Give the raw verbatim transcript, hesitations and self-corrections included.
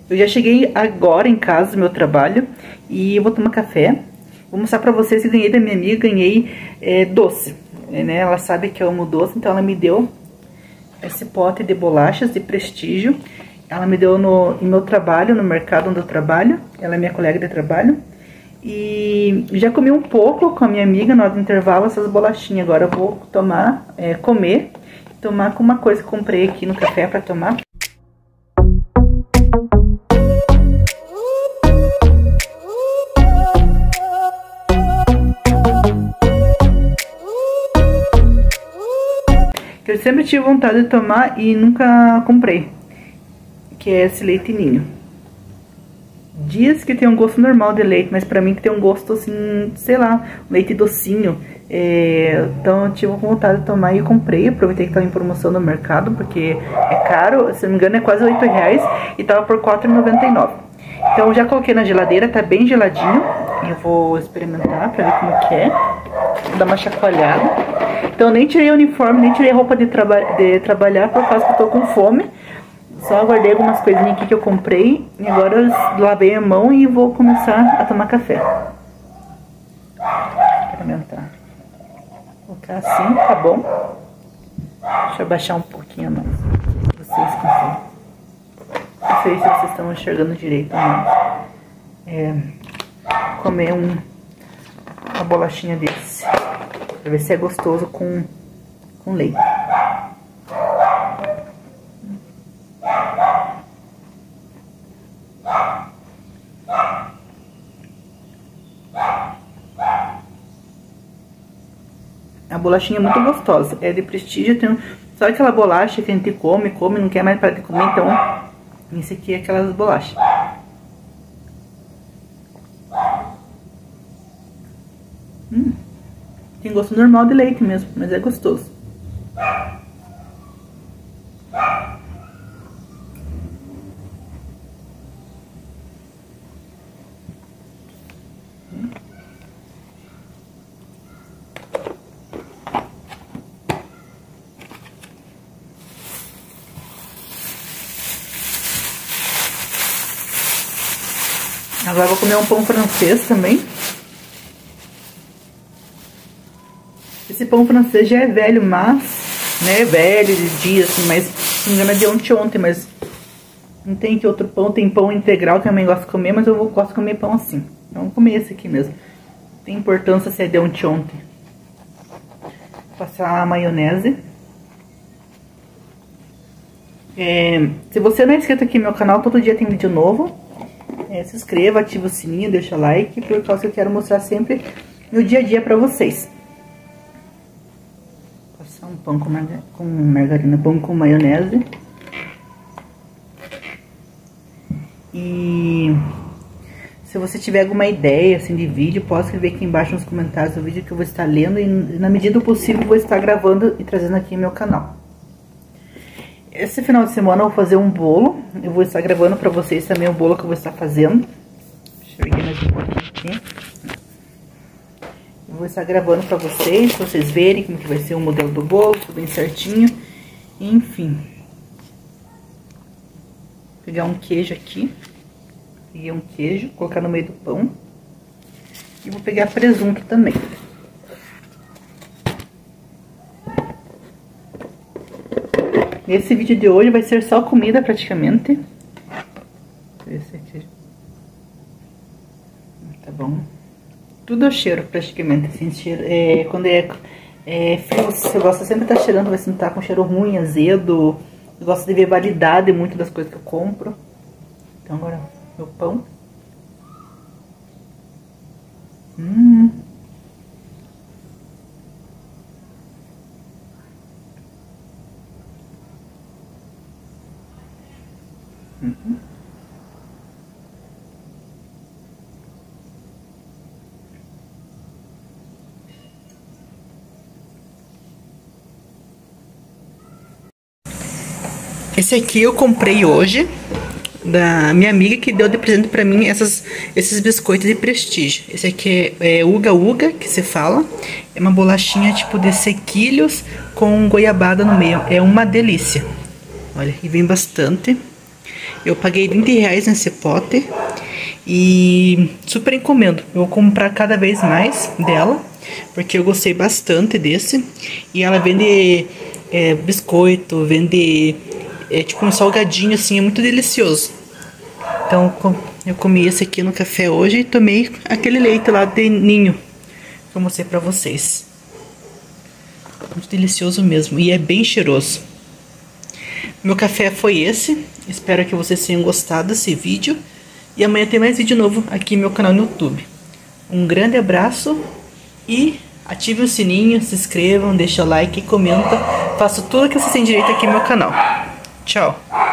Eu já cheguei agora em casa do meu trabalho e eu vou tomar café. Vou mostrar pra vocês que ganhei da minha amiga, ganhei é, doce. É, né? Ela sabe que eu amo doce, então ela me deu esse pote de bolachas de Prestígio. Ela me deu no, no meu trabalho, no mercado onde eu trabalho. Ela é minha colega de trabalho. E já comi um pouco com a minha amiga na hora do intervalo essas bolachinhas. Agora eu vou tomar, é, comer, tomar com uma coisa que eu comprei aqui no café pra tomar. Que eu sempre tive vontade de tomar e nunca comprei. Que é esse leite ninho. Diz que tem um gosto normal de leite, mas pra mim que tem um gosto assim, sei lá, leite docinho. É, então eu tive vontade de tomar e comprei. Aproveitei que tava em promoção no mercado, porque é caro, se não me engano é quase oito reais e tava por quatro reais e noventa e nove centavos. Então eu já coloquei na geladeira, tá bem geladinho. Eu vou experimentar pra ver como que é. Vou dar uma chacoalhada. Então eu nem tirei o uniforme, nem tirei a roupa de, traba de trabalhar por causa que eu tô com fome. Só guardei algumas coisinhas aqui que eu comprei. E agora eu lavei a mão e vou começar a tomar café. Experimentar. Vou colocar assim, tá bom? Deixa eu abaixar um pouquinho mais. Vocês conseguem. Não sei se vocês estão enxergando direito ou não. É, comer um, uma bolachinha desse. Pra ver se é gostoso com, com leite. A bolachinha é muito gostosa, é de Prestígio, tem um... só aquela bolacha que a gente come, come, não quer mais parar de comer, então esse aqui é aquelas bolachas. Hum, tem gosto normal de leite mesmo, mas é gostoso. Agora vou comer um pão francês também. Esse pão francês já é velho, mas... né, velho de dia, assim, mas... se não me engano é de ontem, ontem, mas... não tem que outro pão, tem pão integral que eu também gosto de comer, mas eu vou, gosto de comer pão assim. Então vou comer esse aqui mesmo. Tem importância se é de ontem, ontem. Vou passar a maionese. É, se você não é inscrito aqui no meu canal, todo dia tem vídeo novo. É, se inscreva, ativa o sininho, deixa like, por causa que eu quero mostrar sempre no dia a dia pra vocês. Passar um pão com, marga com margarina, pão com maionese. E se você tiver alguma ideia assim de vídeo, pode escrever aqui embaixo nos comentários o vídeo que eu vou estar lendo. E na medida do possível vou estar gravando e trazendo aqui no meu canal. Esse final de semana eu vou fazer um bolo. Eu vou estar gravando pra vocês também o bolo que eu vou estar fazendo. Deixa eu ver mais um pouquinho aqui. Eu vou estar gravando pra vocês, pra vocês verem como que vai ser o modelo do bolo, tudo bem certinho. Enfim. Vou pegar um queijo aqui. Peguei um queijo, colocar no meio do pão. E vou pegar presunto também. Esse vídeo de hoje vai ser só comida praticamente. Esse aqui. Tá bom. Tudo é cheiro praticamente. Assim, cheiro, é, quando é, é frio, você gosta sempre de estar cheirando, vai se não tá com cheiro ruim, azedo. Eu gosto de ver validade muito das coisas que eu compro. Então agora, meu pão. Hum. Uhum. Esse aqui eu comprei hoje da minha amiga que deu de presente pra mim essas, esses biscoitos de Prestígio. Esse aqui é, é Uga Uga, que se fala. É uma bolachinha tipo de sequilhos com goiabada no meio. É uma delícia. Olha, e vem bastante. Eu paguei vinte reais nesse pote e super encomendo. Eu vou comprar cada vez mais dela, porque eu gostei bastante desse. E ela vende é, biscoito, vende é, tipo um salgadinho assim, é muito delicioso. Então eu comi esse aqui no café hoje e tomei aquele leite lá de ninho que eu mostrei pra vocês. Muito delicioso mesmo e é bem cheiroso. Meu café foi esse. Espero que vocês tenham gostado desse vídeo. E amanhã tem mais vídeo novo aqui no meu canal no YouTube. Um grande abraço e ative o sininho, se inscrevam, deixa o like, comenta. Faça tudo que vocês têm direito aqui no meu canal. Tchau!